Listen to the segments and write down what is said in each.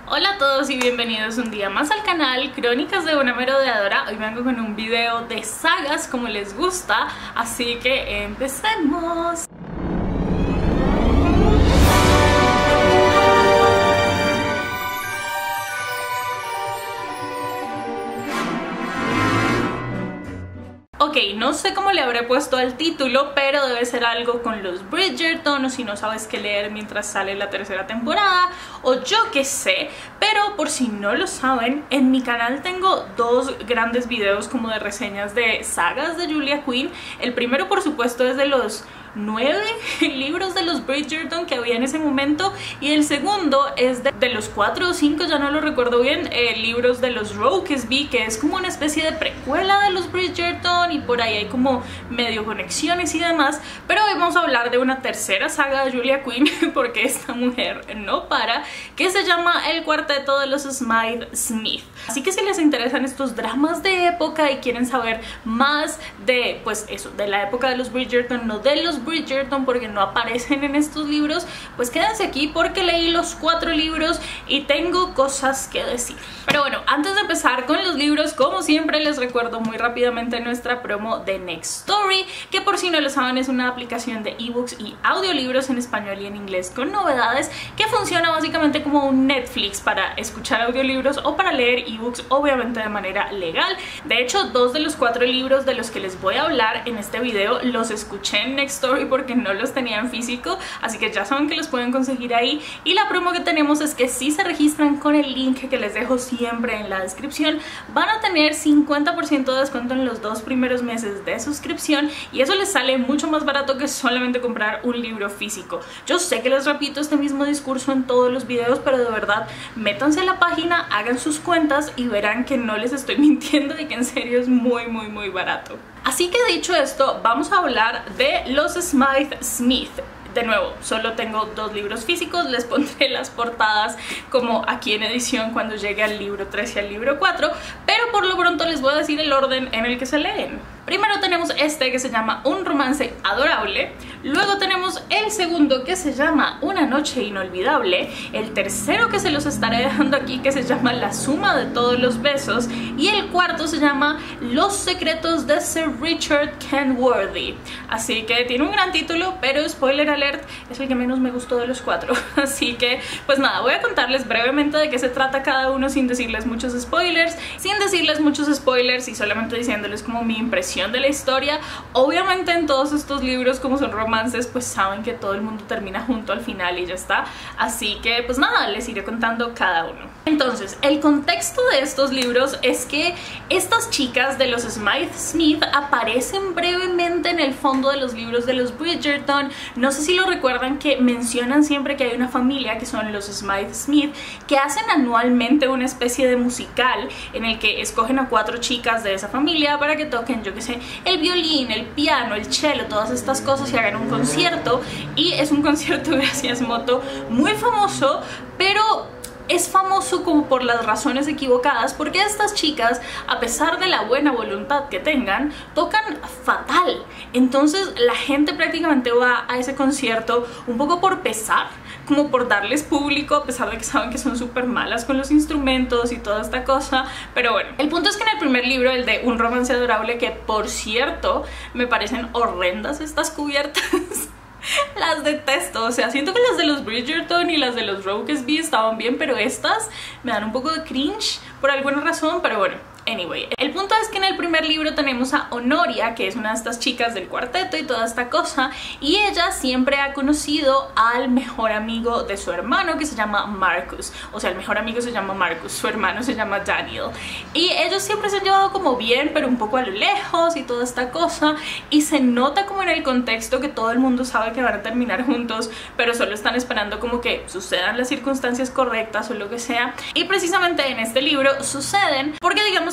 Hola a todos y bienvenidos un día más al canal Crónicas de una Merodeadora. Hoy vengo con un video de sagas como les gusta, así que empecemos. Ok, no sé cómo le habré puesto al título, pero debe ser algo con los Bridgerton, o si no sabes qué leer mientras sale la tercera temporada, o yo qué sé. Pero por si no lo saben, en mi canal tengo dos grandes videos como de reseñas de sagas de Julia Quinn. El primero, por supuesto, es de los 9 libros de los Bridgerton que había en ese momento, y el segundo es de los 4 o 5, ya no lo recuerdo bien, libros de los Rokesby, que es como una especie de precuela de los Bridgerton, y por ahí hay como medio conexiones y demás. Pero hoy vamos a hablar de una tercera saga de Julia Quinn, porque esta mujer no para, que se llama El Cuarteto de los Smythe-Smith. Así que si les interesan estos dramas de época y quieren saber más de, pues eso, de la época de los Bridgerton, no de los Bridgerton porque no aparecen en estos libros, pues quédense aquí porque leí los 4 libros y tengo cosas que decir. Pero bueno, antes de empezar con los libros, como siempre les recuerdo muy rápidamente nuestra promo de Nextory, que por si no lo saben es una aplicación de ebooks y audiolibros en español y en inglés con novedades, que funciona básicamente como un Netflix para escuchar audiolibros o para leer ebooks, obviamente de manera legal. De hecho, 2 de los 4 libros de los que les voy a hablar en este video los escuché en Nextory porque no los tenía en físico, así que ya saben que los pueden conseguir ahí. Y la promo que tenemos es que si se registran con el link que les dejo siempre en la descripción, van a tener 50% de descuento en los 2 primeros meses de suscripción, y eso les sale mucho más barato que solamente comprar un libro físico. Yo sé que les repito este mismo discurso en todos los videos, pero de verdad, métanse a la página, hagan sus cuentas y verán que no les estoy mintiendo y que en serio es muy barato. Así que dicho esto, vamos a hablar de los Smythe-Smith. De nuevo, solo tengo 2 libros físicos, les pondré las portadas como aquí en edición cuando llegue al libro 3 y al libro 4, pero por lo pronto les voy a decir el orden en el que se leen. Primero tenemos este que se llama Un romance adorable, luego tenemos el segundo que se llama Una noche inolvidable, el tercero que se los estaré dejando aquí que se llama La suma de todos los besos, y el cuarto se llama Los secretos de Sir Richard Kenworthy. Así que tiene un gran título, pero spoiler alert, es el que menos me gustó de los 4. Así que pues nada, voy a contarles brevemente de qué se trata cada uno sin decirles muchos spoilers, y solamente diciéndoles como mi impresión de la historia. Obviamente en todos estos libros, como son romances, pues saben que todo el mundo termina junto al final y ya está. Así que pues nada, les iré contando cada uno. Entonces, el contexto de estos libros es que estas chicas de los Smythe-Smith aparecen brevemente en el fondo de los libros de los Bridgerton. No sé si lo recuerdan, que mencionan siempre que hay una familia que son los Smythe-Smith, que hacen anualmente una especie de musical en el que escogen a 4 chicas de esa familia para que toquen, yo que sé, el violín, el piano, el cello, todas estas cosas, y hagan un concierto. Y es un concierto, gracias Moto, muy famoso, pero es famoso como por las razones equivocadas, porque estas chicas, a pesar de la buena voluntad que tengan, tocan fatal. Entonces la gente prácticamente va a ese concierto un poco por pesar, como por darles público, a pesar de que saben que son súper malas con los instrumentos y toda esta cosa. Pero bueno, el punto es que en el primer libro, el de Un romance adorable, que por cierto me parecen horrendas estas cubiertas las detesto, o sea, siento que las de los Bridgerton y las de los Rokesby estaban bien, pero estas me dan un poco de cringe por alguna razón. Pero bueno, anyway, el punto es que en el primer libro tenemos a Honoria, que es una de estas chicas del cuarteto y toda esta cosa, y ella siempre ha conocido al mejor amigo de su hermano, que se llama Marcus. O sea, el mejor amigo se llama Marcus, su hermano se llama Daniel, y ellos siempre se han llevado como bien, pero un poco a lo lejos y toda esta cosa, y se nota como en el contexto que todo el mundo sabe que van a terminar juntos, pero solo están esperando como que sucedan las circunstancias correctas o lo que sea. Y precisamente en este libro suceden, porque digamos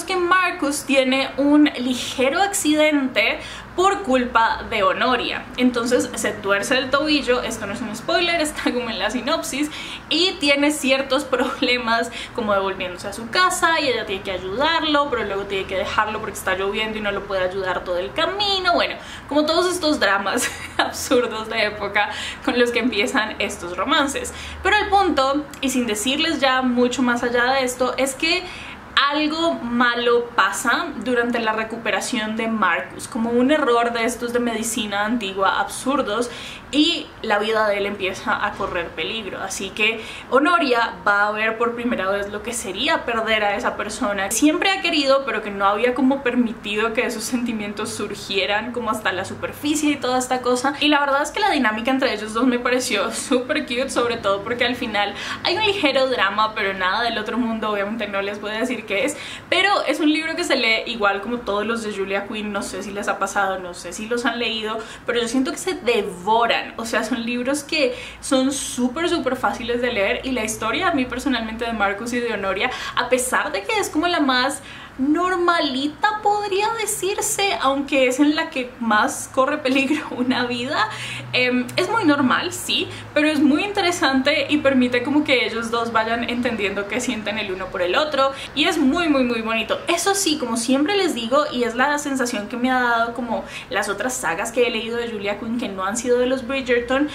digamos que Marcus tiene un ligero accidente por culpa de Honoria. Entonces se tuerce el tobillo, esto no es un spoiler, está como en la sinopsis, y tiene ciertos problemas como devolviéndose a su casa y ella tiene que ayudarlo, pero luego tiene que dejarlo porque está lloviendo y no lo puede ayudar todo el camino. Bueno, como todos estos dramas absurdos de época con los que empiezan estos romances. Pero el punto, y sin decirles ya mucho más allá de esto, es que algo malo pasa durante la recuperación de Marcus, como un error de estos de medicina antigua absurdos, y la vida de él empieza a correr peligro. Así que Honoria va a ver por primera vez lo que sería perder a esa persona que siempre ha querido, pero que no había como permitido que esos sentimientos surgieran como hasta la superficie y toda esta cosa. Y la verdad es que la dinámica entre ellos dos me pareció súper cute, sobre todo porque al final hay un ligero drama, pero nada del otro mundo. Obviamente no les voy a decir qué es, pero es un libro que se lee igual como todos los de Julia Quinn. No sé si les ha pasado, no sé si los han leído, pero yo siento que se devoran. O sea, son libros que son súper fáciles de leer, y la historia a mí personalmente de Marcus y de Honoria, a pesar de que es como la más normalita podría decirse, aunque es en la que más corre peligro una vida, es muy normal, sí, pero es muy interesante y permite como que ellos dos vayan entendiendo qué sienten el uno por el otro, y es muy bonito. Eso sí, como siempre les digo, y es la sensación que me ha dado como las otras sagas que he leído de Julia Quinn que no han sido de los Bridgerton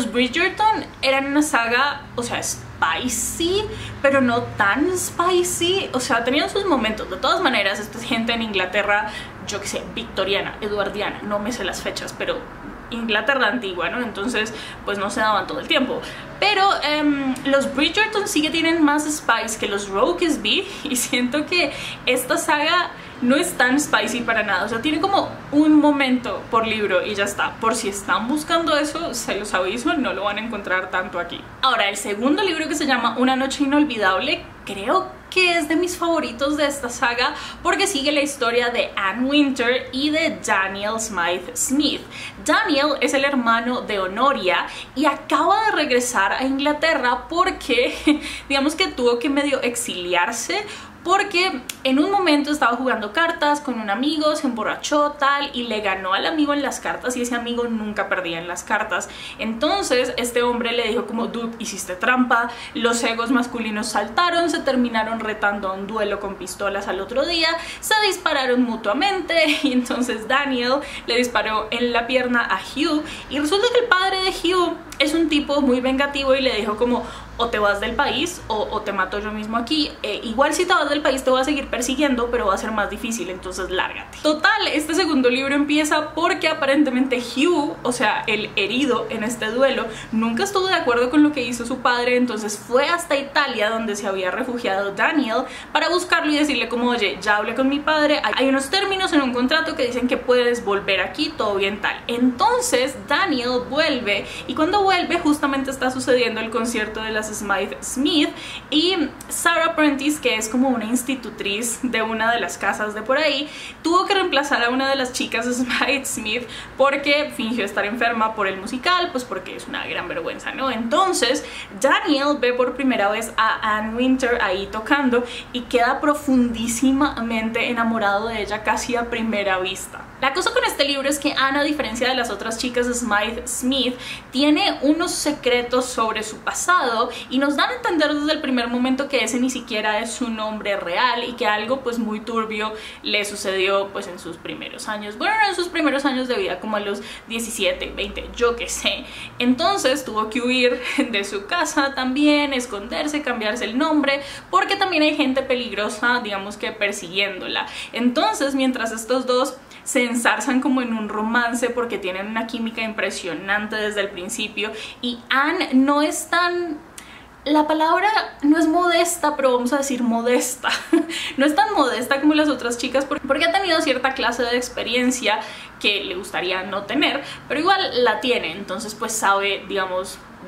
eran una saga, o sea, spicy, pero no tan spicy. O sea, tenían sus momentos. De todas maneras, esta es gente en Inglaterra, yo que sé, victoriana, eduardiana, no me sé las fechas, pero Inglaterra antigua, ¿no? Entonces pues no se daban todo el tiempo. Pero los Bridgerton sí que tienen más spice que los Rokesby, y siento que esta saga no es tan spicy para nada. O sea, tiene como un momento por libro y ya está. Por si están buscando eso, se los aviso, no lo van a encontrar tanto aquí. Ahora, el segundo libro, que se llama Una noche inolvidable, creo que es de mis favoritos de esta saga porque sigue la historia de Anne Winter y de Daniel Smythe Smith. Daniel es el hermano de Honoria y acaba de regresar a Inglaterra porque digamos que tuvo que medio exiliarse, porque en un momento estaba jugando cartas con un amigo, se emborrachó tal y le ganó al amigo en las cartas, y ese amigo nunca perdía en las cartas. Entonces este hombre le dijo como: dude, hiciste trampa. Los egos masculinos saltaron, se terminaron retando a un duelo con pistolas al otro día, se dispararon mutuamente, y entonces Daniel le disparó en la pierna a Hugh, y resulta que el padre de Hugh es un tipo muy vengativo y le dijo como: o te vas del país o te mato yo mismo aquí. Igual si te vas del país te voy a seguir persiguiendo, pero va a ser más difícil, entonces lárgate. Total, este segundo libro empieza porque aparentemente Hugh, o sea, el herido en este duelo, nunca estuvo de acuerdo con lo que hizo su padre, entonces fue hasta Italia, donde se había refugiado Daniel, para buscarlo y decirle como: oye, ya hablé con mi padre, hay unos términos en un contrato que dicen que puedes volver aquí, todo bien tal. Entonces Daniel vuelve, y cuando vuelve justamente está sucediendo el concierto de las Smythe Smith, y Sarah Prentice, que es como una institutriz de una de las casas de por ahí, tuvo que reemplazar a una de las chicas Smythe Smith porque fingió estar enferma por el musical, pues porque es una gran vergüenza, ¿no? Entonces Daniel ve por primera vez a Anne Winter ahí tocando y queda profundísimamente enamorado de ella casi a primera vista. La cosa con este libro es que Anne, a diferencia de las otras chicas Smythe Smith, tiene unos secretos sobre su pasado, y nos dan a entender desde el primer momento que ese ni siquiera es su nombre real, y que algo pues muy turbio le sucedió pues en sus primeros años, bueno, en sus primeros años de vida, como a los 17, 20, yo qué sé. Entonces tuvo que huir de su casa también, esconderse, cambiarse el nombre, porque también hay gente peligrosa, digamos que persiguiéndola. Entonces, mientras estos dos se ensarzan como en un romance porque tienen una química impresionante desde el principio, y Anne no es tan... La palabra no es modesta, pero vamos a decir modesta. No es tan modesta como las otras chicas porque ha tenido cierta clase de experiencia que le gustaría no tener, pero igual la tiene. Entonces pues sabe, digamos,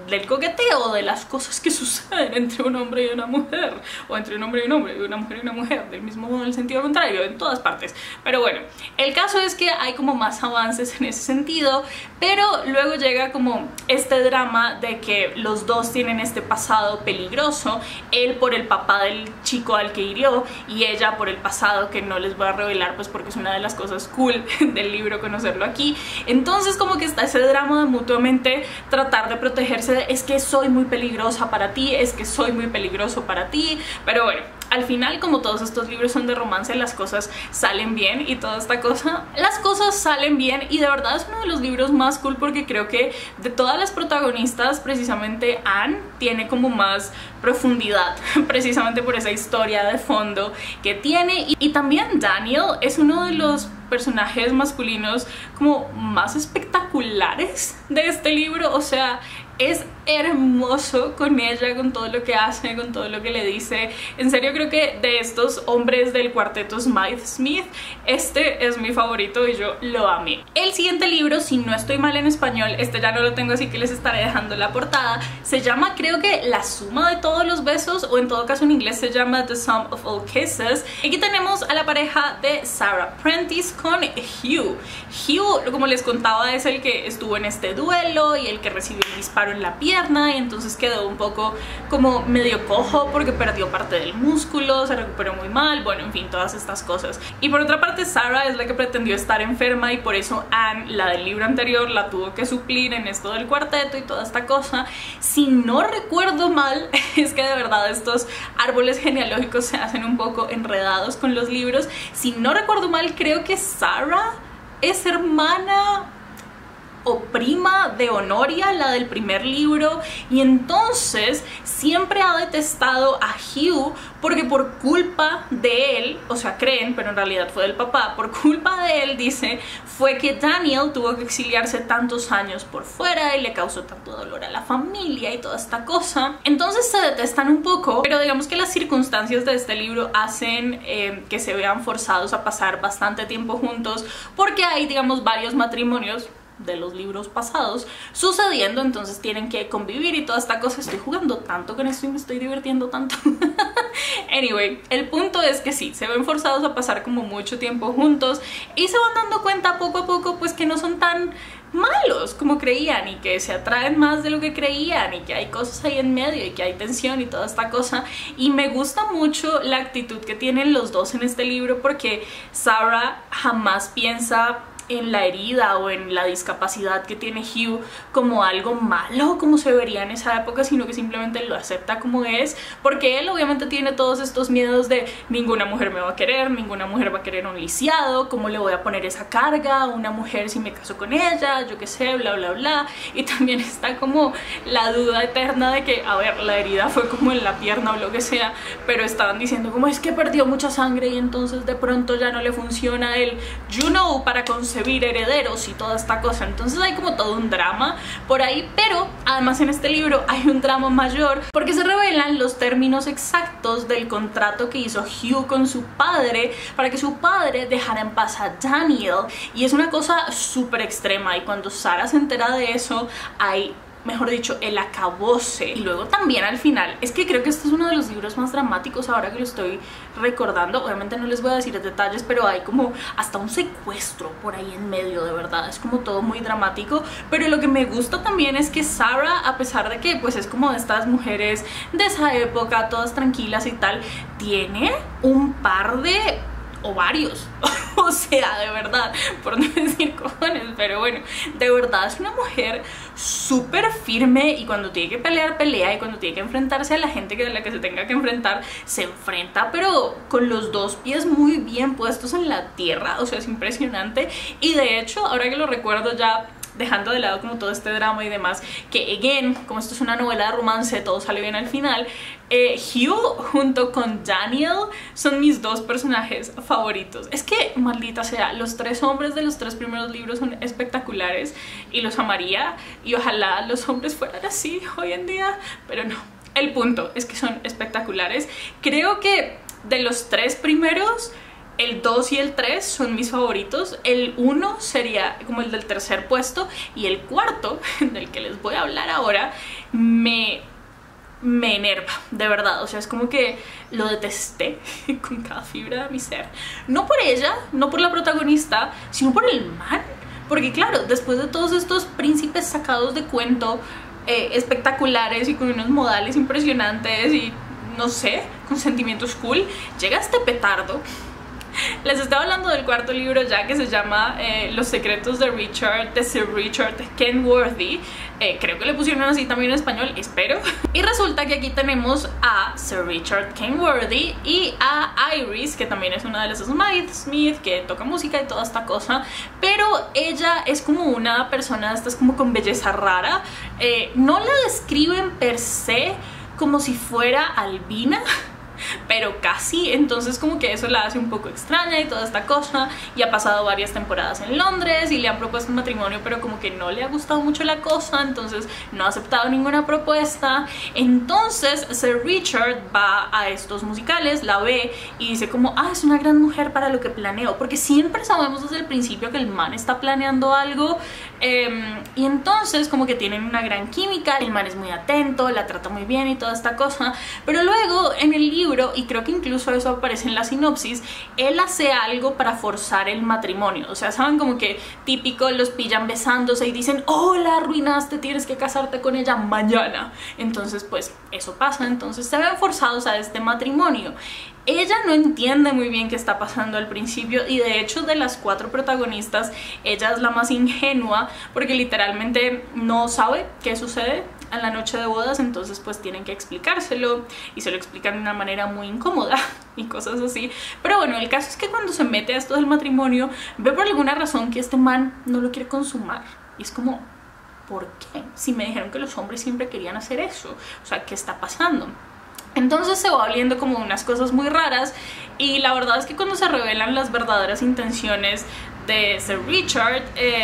del coqueteo, de las cosas que suceden entre un hombre y una mujer, o entre un hombre y un hombre, y una mujer y una mujer, del mismo modo en el sentido contrario, en todas partes. Pero bueno, el caso es que hay como más avances en ese sentido, pero luego llega como este drama de que los dos tienen este pasado peligroso, él por el papá del chico al que hirió y ella por el pasado que no les voy a revelar pues porque es una de las cosas cool del libro conocerlo aquí. Entonces como que está ese drama de mutuamente tratar de protegerse de, es que soy muy peligrosa para ti, es que soy muy peligroso para ti, pero bueno, al final, como todos estos libros son de romance, las cosas salen bien y toda esta cosa, las cosas salen bien, y de verdad es uno de los libros más cool porque creo que de todas las protagonistas precisamente Anne tiene como más profundidad, precisamente por esa historia de fondo que tiene, y también Daniel es uno de los personajes masculinos como más espectaculares de este libro. O sea, es hermoso con ella, con todo lo que hace, con todo lo que le dice. En serio creo que de estos hombres del cuarteto Smythe-Smith, este es mi favorito y yo lo amé. El siguiente libro, si no estoy mal en español, este ya no lo tengo así que les estaré dejando la portada, se llama creo que La suma de todos los besos, o en todo caso en inglés se llama The Sum of All Kisses. Aquí tenemos a la pareja de Sarah Prentice con Hugh. Hugh, como les contaba, es el que estuvo en este duelo y el que recibió el disparo en la pierna, y entonces quedó un poco como medio cojo porque perdió parte del músculo, se recuperó muy mal, bueno, en fin, todas estas cosas. Y por otra parte Sarah es la que pretendió estar enferma, y por eso Anne, la del libro anterior, la tuvo que suplir en esto del cuarteto y toda esta cosa. Si no recuerdo mal, es que de verdad estos árboles genealógicos se hacen un poco enredados con los libros. Si no recuerdo mal, creo que Sarah es hermana o prima de Honoria, la del primer libro, y entonces siempre ha detestado a Hugh porque por culpa de él, o sea creen, pero en realidad fue del papá, por culpa de él, dice, fue que Daniel tuvo que exiliarse tantos años por fuera y le causó tanto dolor a la familia y toda esta cosa. Entonces se detestan un poco, pero digamos que las circunstancias de este libro hacen que se vean forzados a pasar bastante tiempo juntos, porque hay, digamos, varios matrimonios de los libros pasados sucediendo, entonces tienen que convivir y toda esta cosa. Estoy jugando tanto con esto y me estoy divirtiendo tanto. Anyway, el punto es que sí, se ven forzados a pasar como mucho tiempo juntos y se van dando cuenta poco a poco pues que no son tan malos como creían, y que se atraen más de lo que creían, y que hay cosas ahí en medio y que hay tensión y toda esta cosa. Y me gusta mucho la actitud que tienen los dos en este libro, porque Sarah jamás piensa en la herida o en la discapacidad que tiene Hugh como algo malo como se vería en esa época, sino que simplemente lo acepta como es, porque él obviamente tiene todos estos miedos de ninguna mujer me va a querer, ninguna mujer va a querer un lisiado, cómo le voy a poner esa carga a una mujer si me caso con ella, yo qué sé, bla bla bla. Y también está como la duda eterna de que, a ver, la herida fue como en la pierna o lo que sea, pero estaban diciendo como es que perdió mucha sangre y entonces de pronto ya no le funciona el para concebir herederos y toda esta cosa. Entonces hay como todo un drama por ahí, pero además en este libro hay un drama mayor porque se revelan los términos exactos del contrato que hizo Hugh con su padre para que su padre dejara en paz a Daniel, y es una cosa súper extrema, y cuando Sarah se entera de eso hay, mejor dicho, el acabose. Y luego también al final, es que creo que este es uno de los libros más dramáticos ahora que lo estoy recordando. Obviamente no les voy a decir detalles, pero hay como hasta un secuestro por ahí en medio, de verdad, es como todo muy dramático. Pero lo que me gusta también es que Sarah, a pesar de que pues es como de estas mujeres de esa época, todas tranquilas y tal, tiene un par de ovarios. O sea, de verdad, por no decir cojones, pero bueno, de verdad es una mujer súper firme, y cuando tiene que pelear, pelea, y cuando tiene que enfrentarse a la gente a la que se tenga que enfrentar, se enfrenta, pero con los dos pies muy bien puestos en la tierra. O sea, es impresionante. Y de hecho, ahora que lo recuerdo, ya dejando de lado como todo este drama y demás, que again, como esto es una novela de romance, todo sale bien al final, Hugh junto con Daniel son mis dos personajes favoritos. Es que, maldita sea, los tres hombres de los tres primeros libros son espectaculares y los amaría, y ojalá los hombres fueran así hoy en día, pero no. El punto es que son espectaculares. Creo que de los tres primeros, El 2 y el 3 son mis favoritos. El 1 sería como el del tercer puesto. Y el cuarto, del que les voy a hablar ahora, me enerva, de verdad. O sea, es como que lo detesté con cada fibra de mi ser. No por ella, no por la protagonista, sino por el man. Porque claro, después de todos estos príncipes sacados de cuento, espectaculares y con unos modales impresionantes y no sé, con sentimientos cool, llega este petardo. Les estaba hablando del cuarto libro ya, que se llama Los secretos de Sir Richard Kenworthy. Creo que le pusieron así también en español, espero. Y resulta que aquí tenemos a Sir Richard Kenworthy y a Iris, que también es una de las Smith, que toca música y toda esta cosa. Pero ella es como una persona, esta es como con belleza rara. No la describen per se como si fuera albina, pero casi, entonces como que eso la hace un poco extraña y toda esta cosa. Y ha pasado varias temporadas en Londres y le han propuesto un matrimonio, pero como que no le ha gustado mucho la cosa, entonces no ha aceptado ninguna propuesta. Entonces Sir Richard va a estos musicales, la ve y dice como, ah, es una gran mujer para lo que planeo, porque siempre sabemos desde el principio que el man está planeando algo. Y entonces como que tienen una gran química, el man es muy atento, la trata muy bien y toda esta cosa. Pero luego en el libro, y creo que incluso eso aparece en la sinopsis, él hace algo para forzar el matrimonio. O sea, saben, como que típico, los pillan besándose y dicen, oh, la arruinaste, tienes que casarte con ella mañana. Entonces pues eso pasa, entonces se ven forzados a este matrimonio. Ella no entiende muy bien qué está pasando al principio, y de hecho de las 4 protagonistas ella es la más ingenua, porque literalmente no sabe qué sucede en la noche de bodas. Entonces pues tienen que explicárselo y se lo explican de una manera muy incómoda y cosas así. Pero bueno, el caso es que cuando se mete a esto del matrimonio, ve por alguna razón que este man no lo quiere consumar, y es como, ¿por qué? Si me dijeron que los hombres siempre querían hacer eso, o sea, ¿qué está pasando? Entonces se va oliendo como unas cosas muy raras, y la verdad es que cuando se revelan las verdaderas intenciones de Sir Richard,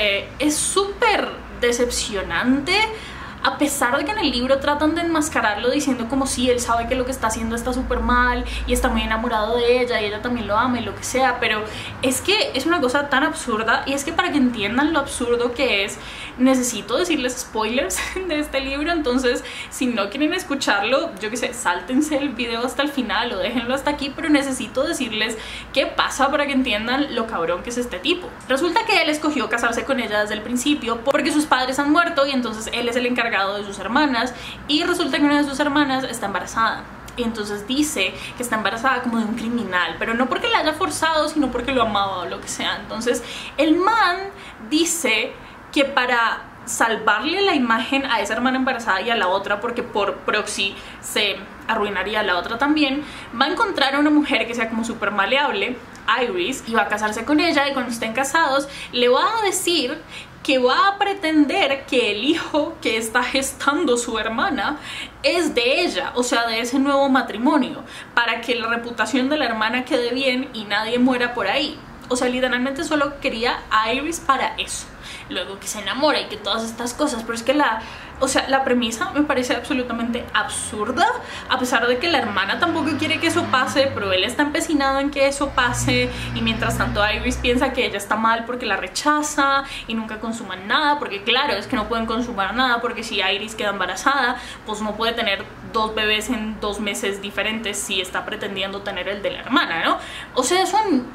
es súper decepcionante. A pesar de que en el libro tratan de enmascararlo diciendo como si él sabe que lo que está haciendo está súper mal y está muy enamorado de ella y ella también lo ama y lo que sea, pero es que es una cosa tan absurda. Y es que para que entiendan lo absurdo que es, necesito decirles spoilers de este libro. Entonces si no quieren escucharlo, yo qué sé, sáltense el video hasta el final o déjenlo hasta aquí, pero necesito decirles qué pasa para que entiendan lo cabrón que es este tipo. Resulta que él escogió casarse con ella desde el principio porque sus padres han muerto, y entonces él es el encargado de sus hermanas, y resulta que una de sus hermanas está embarazada. Y entonces dice que está embarazada como de un criminal, pero no porque la haya forzado, sino porque lo amaba o lo que sea. Entonces el man dice que para salvarle la imagen a esa hermana embarazada y a la otra, porque por proxy se arruinaría la otra también, va a encontrar a una mujer que sea como súper maleable, Iris, y va a casarse con ella, y cuando estén casados le va a decir que va a pretender que el hijo que está gestando su hermana es de ella, o sea, de ese nuevo matrimonio, para que la reputación de la hermana quede bien y nadie muera por ahí. O sea, literalmente solo quería a Iris para eso. Luego que se enamora y que todas estas cosas, pero es que la premisa me parece absolutamente absurda, a pesar de que la hermana tampoco quiere que eso pase, pero él está empecinado en que eso pase. Y mientras tanto Iris piensa que ella está mal porque la rechaza y nunca consuman nada, porque claro, es que no pueden consumar nada, porque si Iris queda embarazada, pues no puede tener 2 bebés en 2 meses diferentes si está pretendiendo tener el de la hermana, ¿no? O sea, es un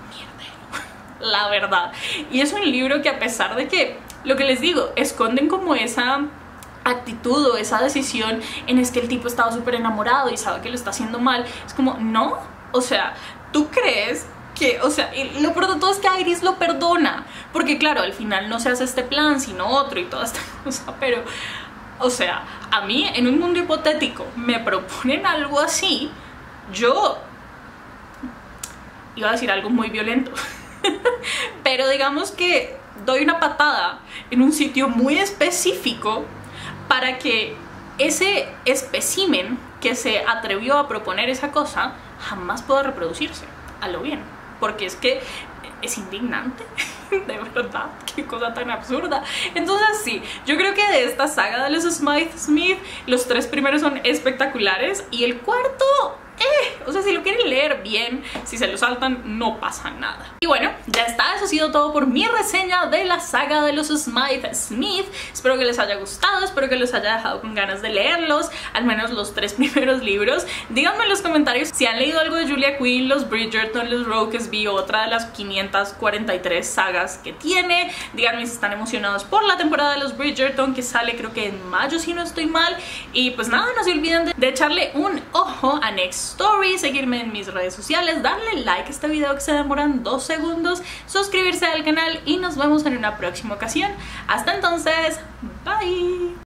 la verdad. Y es un libro que, a pesar de que, lo que les digo, esconden como esa actitud o esa decisión en es que el tipo estaba súper enamorado y sabe que lo está haciendo mal, es como, no, o sea, ¿tú crees que, o sea, y lo peor de todo es que Iris lo perdona? Porque claro, al final no se hace este plan sino otro y toda esta cosa, pero, o sea, a mí en un mundo hipotético me proponen algo así, yo iba a decir algo muy violento pero digamos que doy una patada en un sitio muy específico para que ese espécimen que se atrevió a proponer esa cosa jamás pueda reproducirse a lo bien, porque es que es indignante. De verdad, qué cosa tan absurda. Entonces sí, yo creo que de esta saga de los Smith, los 3 primeros son espectaculares, y el cuarto, o sea, si lo quieren leer leer bien, si se lo saltan no pasa nada. Y bueno, ya está, eso ha sido todo por mi reseña de la saga de los Smythe-Smith. Espero que les haya gustado, espero que les haya dejado con ganas de leerlos, al menos los 3 primeros libros. Díganme en los comentarios si han leído algo de Julia Quinn, los Bridgerton, los Rokesby, otra de las 543 sagas que tiene. Díganme si están emocionados por la temporada de los Bridgerton, que sale creo que en mayo si no estoy mal. Y pues nada, no se olviden de echarle un ojo a Next Story, seguirme en mis redes sociales, darle like a este video que se demoran 2 segundos, suscribirse al canal y nos vemos en una próxima ocasión. Hasta entonces, bye.